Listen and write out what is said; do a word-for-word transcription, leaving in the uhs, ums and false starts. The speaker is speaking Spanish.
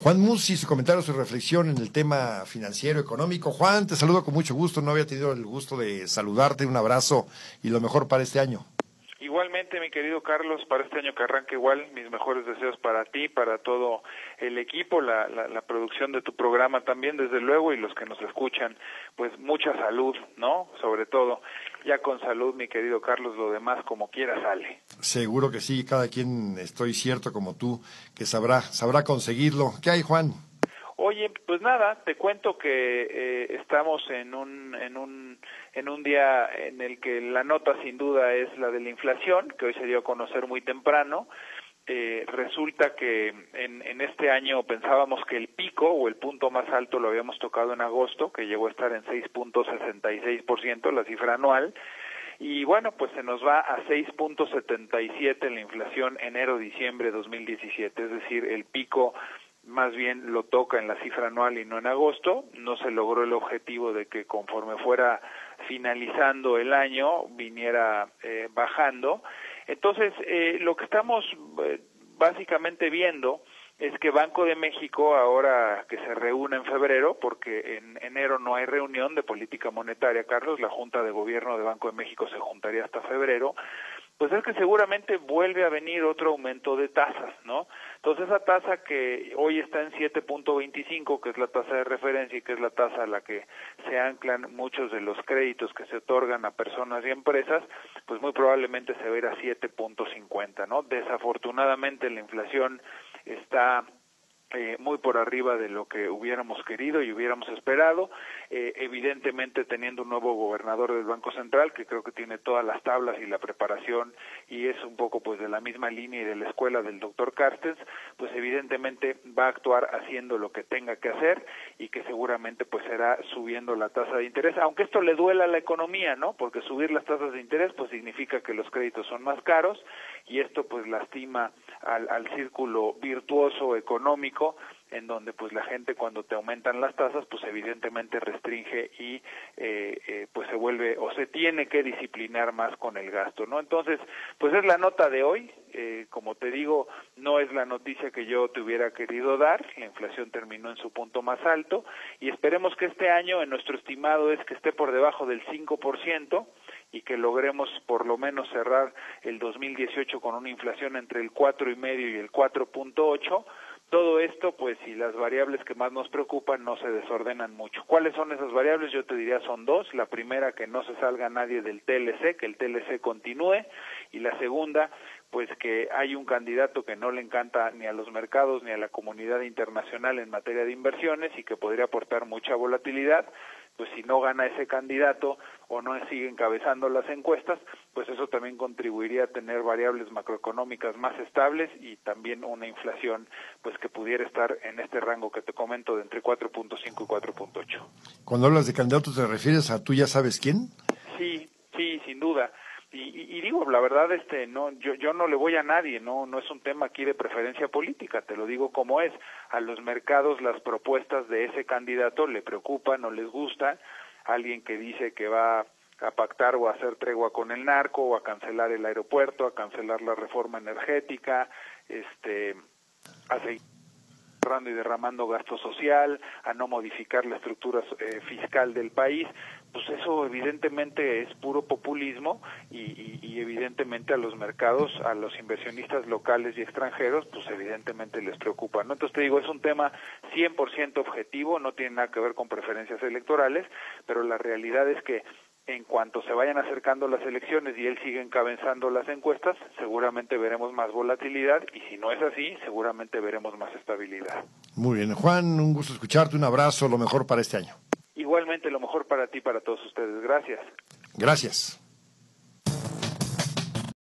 Juan Musi, su comentario, su reflexión en el tema financiero, económico. Juan, te saludo con mucho gusto, no había tenido el gusto de saludarte, un abrazo y lo mejor para este año. Igualmente, mi querido Carlos, para este año que arranca igual, mis mejores deseos para ti, para todo el equipo, la, la, la producción de tu programa también, desde luego, y los que nos escuchan, pues mucha salud, ¿no? Sobre todo, ya con salud, mi querido Carlos, lo demás como quiera sale. Seguro que sí, cada quien, estoy cierto como tú, que sabrá, sabrá conseguirlo. ¿Qué hay, Juan? Oye, pues nada, te cuento que eh, estamos en un en un en un día en el que la nota sin duda es la de la inflación, que hoy se dio a conocer muy temprano. Eh, resulta que en, en este año pensábamos que el pico o el punto más alto lo habíamos tocado en agosto, que llegó a estar en seis punto sesenta y seis por ciento, la cifra anual. Y bueno, pues se nos va a seis punto setenta y siete la inflación enero-diciembre de dos mil diecisiete, es decir, el pico más bien lo toca en la cifra anual y no en agosto. No se logró el objetivo de que conforme fuera finalizando el año viniera eh, bajando. Entonces, eh, lo que estamos eh, básicamente viendo es que Banco de México, ahora que se reúne en febrero, porque en enero no hay reunión de política monetaria, Carlos, la Junta de Gobierno de Banco de México se juntaría hasta febrero, pues es que seguramente vuelve a venir otro aumento de tasas, ¿no? Entonces esa tasa que hoy está en siete punto veinticinco, que es la tasa de referencia y que es la tasa a la que se anclan muchos de los créditos que se otorgan a personas y empresas, pues muy probablemente se va a ir a siete punto cincuenta, ¿no? Desafortunadamente la inflación está Eh, muy por arriba de lo que hubiéramos querido y hubiéramos esperado, eh, evidentemente teniendo un nuevo gobernador del Banco Central que creo que tiene todas las tablas y la preparación y es un poco pues de la misma línea y de la escuela del doctor Carstens, pues evidentemente va a actuar haciendo lo que tenga que hacer y que seguramente pues será subiendo la tasa de interés, aunque esto le duela a la economía, ¿no? Porque subir las tasas de interés pues significa que los créditos son más caros y esto pues lastima al, al círculo virtuoso económico en donde pues la gente cuando te aumentan las tasas pues evidentemente restringe y eh, eh, pues se vuelve o se tiene que disciplinar más con el gasto, ¿no? Entonces pues es la nota de hoy, eh, como te digo no es la noticia que yo te hubiera querido dar, la inflación terminó en su punto más alto y esperemos que este año en nuestro estimado es que esté por debajo del cinco por ciento y que logremos por lo menos cerrar el dos mil dieciocho con una inflación entre el cuatro y medio y el cuatro punto ocho. Todo esto, pues, si las variables que más nos preocupan no se desordenan mucho. ¿Cuáles son esas variables? Yo te diría son dos. La primera, que no se salga nadie del T L C, que el T L C continúe. Y la segunda, pues que hay un candidato que no le encanta ni a los mercados ni a la comunidad internacional en materia de inversiones y que podría aportar mucha volatilidad. Pues si no gana ese candidato o no sigue encabezando las encuestas, pues eso también contribuiría a tener variables macroeconómicas más estables y también una inflación pues que pudiera estar en este rango que te comento de entre cuatro punto cinco y cuatro punto ocho. Cuando hablas de candidatos, ¿te refieres a tú ya sabes quién? Sí, sí, sin duda. Y, y, y digo, la verdad, este, no, yo, yo no le voy a nadie, no, no es un tema aquí de preferencia política, te lo digo como es. A los mercados las propuestas de ese candidato le preocupan, no les gustan. Alguien que dice que va a pactar o a hacer tregua con el narco, o a cancelar el aeropuerto, a cancelar la reforma energética, este, a seguir y derramando gasto social, a no modificar la estructura eh, fiscal del país, pues eso evidentemente es puro populismo y, y, y evidentemente a los mercados, a los inversionistas locales y extranjeros, pues evidentemente les preocupa, ¿no? Entonces te digo, es un tema cien por ciento objetivo, no tiene nada que ver con preferencias electorales, pero la realidad es que en cuanto se vayan acercando las elecciones y él sigue encabezando las encuestas, seguramente veremos más volatilidad y si no es así, seguramente veremos más estabilidad. Muy bien, Juan, un gusto escucharte, un abrazo, lo mejor para este año. Igualmente lo mejor para ti y para todos ustedes. Gracias. Gracias.